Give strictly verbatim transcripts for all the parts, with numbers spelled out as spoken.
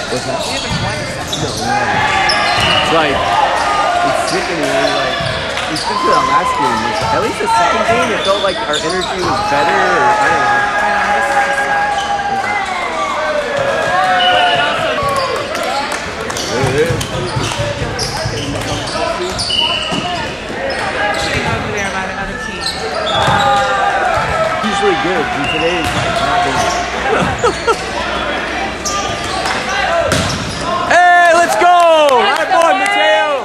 What's that? We haven't won something. No, no. It's like, it's sickening, like, especially that last game. At least the second game, it felt like our energy was better, or I don't know. I know, this is just sad. There it is. Sitting over there by the other team. Usually good, and today it's like not been good. Hey, let's go! Right boy, Mateo!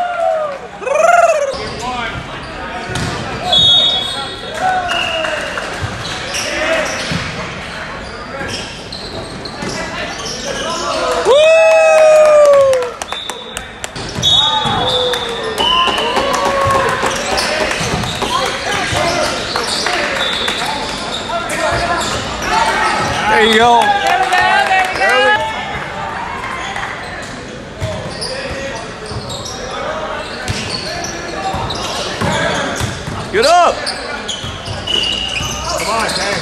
There you go. There we go, there we go. Get up. Come on, Tank.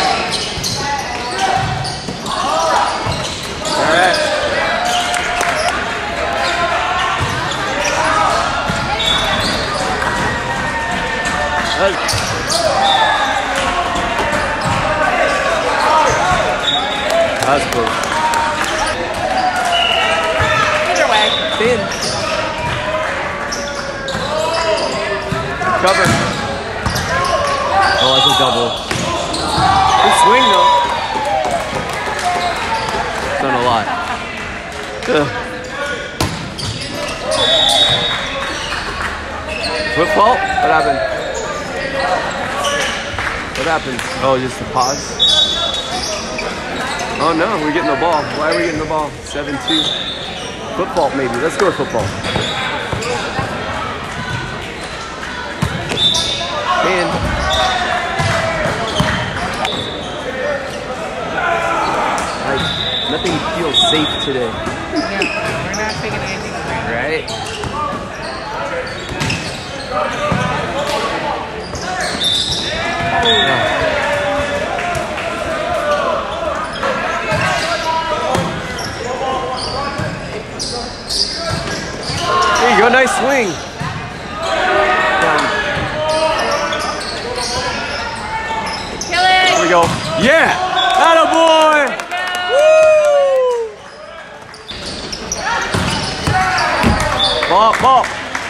All right. Let's That's cool. Either way. Thin. Cover. Oh, that's a double. Good swing though. Done a lot. Ugh. Foot fault? What happened? What happened? Oh, just a pause? Oh no, we're getting the ball. Why are we getting the ball? seven two. Football maybe. Let's go with football. Man. Like, nothing feels safe today. Yeah, we're not taking anything away. Right? Oh. There you go, nice swing. Kill it! There we go. Yeah! Attaboy! Woo! Ball, ball.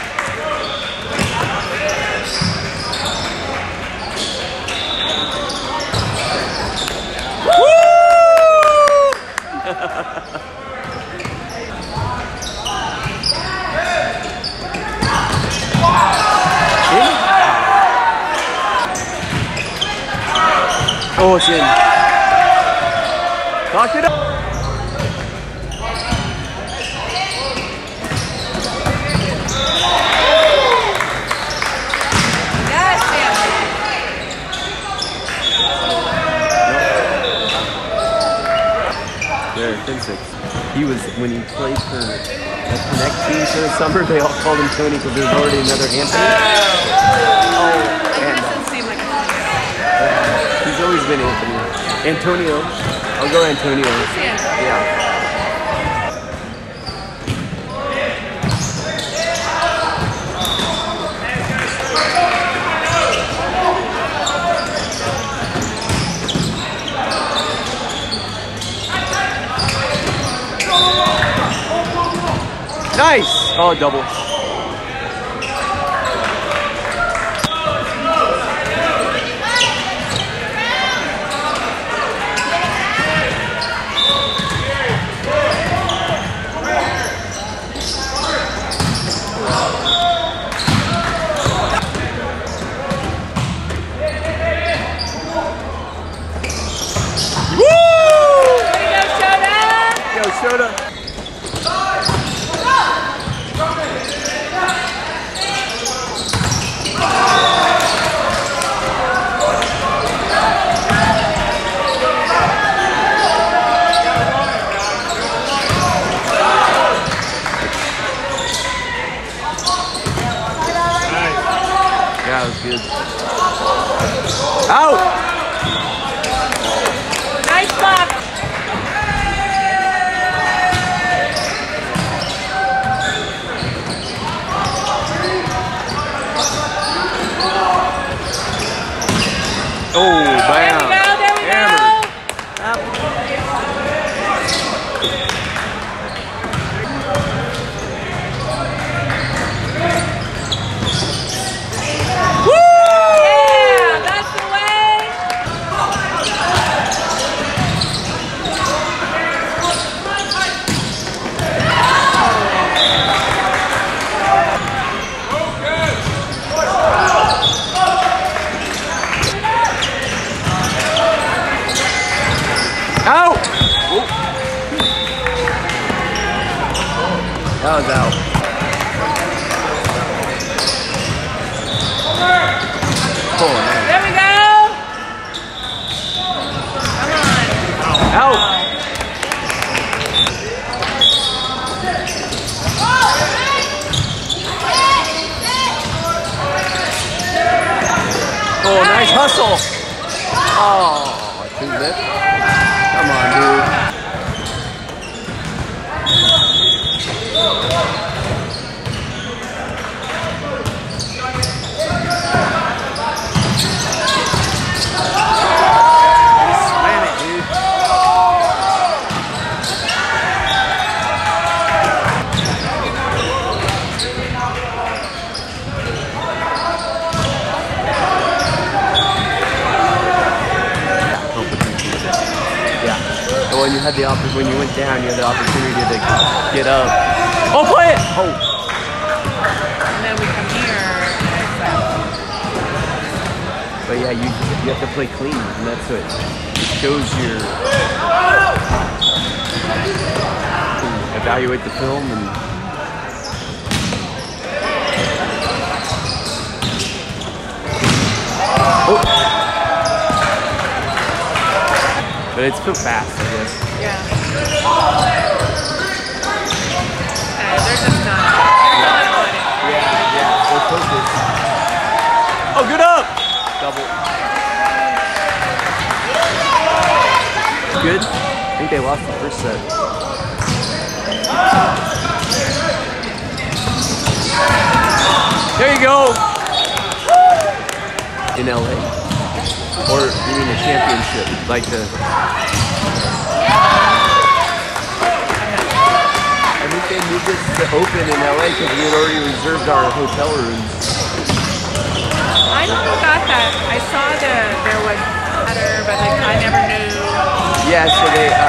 Oh, it's in. Lock it up. Yes, Sam. There, ten six. He was, when he played for a Connect team for the summer, they all called him Tony because there's already another Anthony. Oh. Oh, That and doesn't seem like a uh, he's always been Anthony. Antonio. I'll go Antonio. Sam. Yeah. Nice! Oh, double. Yo, Shota! Bam. There we go, there we Hammer. go. Up. Yeah, that's the way. Out! Oop. That was out. Oh, man. There we go. Come on. Out! Oh, nice hustle! Oh, two lip. Come on, dude. Slam it, dude. Yeah. But when you had the opp- when you went down, you had the opportunity to get up. Oh, play it! Oh. And then we come here. But yeah, you you have to play clean, and that's what shows your evaluate the film and. Oh. But it's too fast, I guess. Yeah. Uh, they're just not. They're not on it. Yeah, yeah. They're focused. Oh, good up! Double. Good. I think they lost the first set. There you go. In L A. Or you mean a championship, like the. I think they moved this to open in L A because we had already reserved our hotel rooms. I never got that. I saw the there was better, but like I never knew. Yeah, so they. Uh,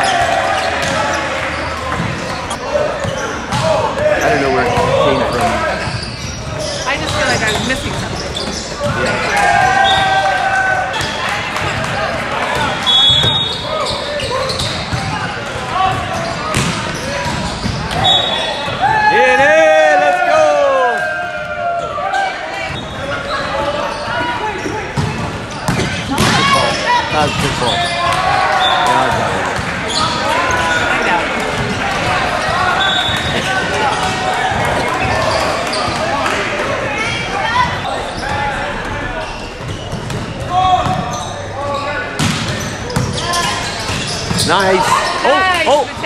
I don't know where it came from. I just feel like I was missing something. Yeah. In it, let's go! That was good ball. Yeah, I got it. I know. Nice. Nice. Oh, oh.